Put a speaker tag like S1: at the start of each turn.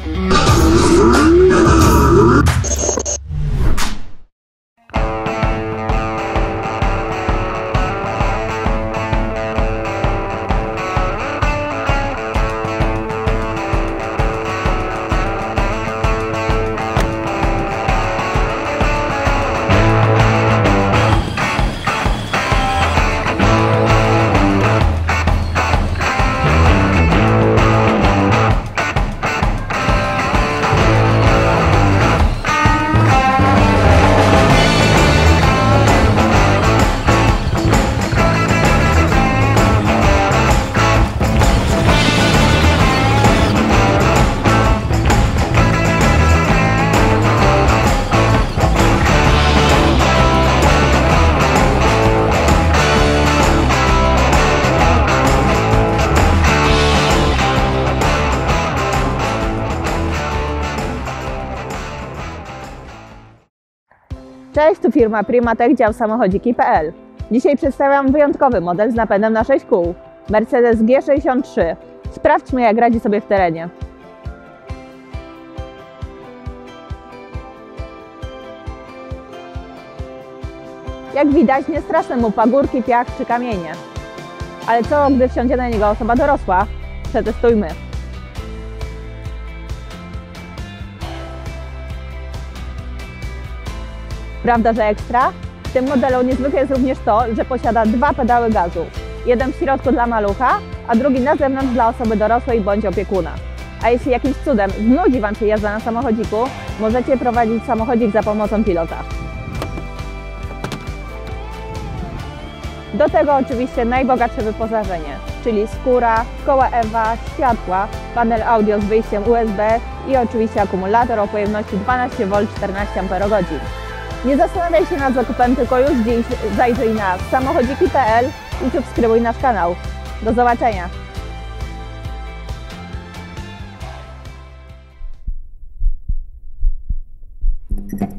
S1: Cześć, tu firma Primatech, dział samochodziki.pl. Dzisiaj przedstawiam wyjątkowy model z napędem na 6 kół. Mercedes G63. Sprawdźmy, jak radzi sobie w terenie. Jak widać, nie straszne mu pagórki, piach czy kamienie. Ale co, gdy wsiądzie na niego osoba dorosła? Przetestujmy. Prawda, że ekstra? W tym modelu niezwykłe jest również to, że posiada dwa pedały gazu. Jeden w środku dla malucha, a drugi na zewnątrz dla osoby dorosłej bądź opiekuna. A jeśli jakimś cudem znudzi Wam się jazda na samochodziku, możecie prowadzić samochodzik za pomocą pilota. Do tego oczywiście najbogatsze wyposażenie, czyli skóra, koła EVA, światła, panel audio z wyjściem USB i oczywiście akumulator o pojemności 12V 14Ah. Nie zastanawiaj się nad zakupem, tylko już dziś zajrzyj na samochodziki.pl i subskrybuj nasz kanał. Do zobaczenia!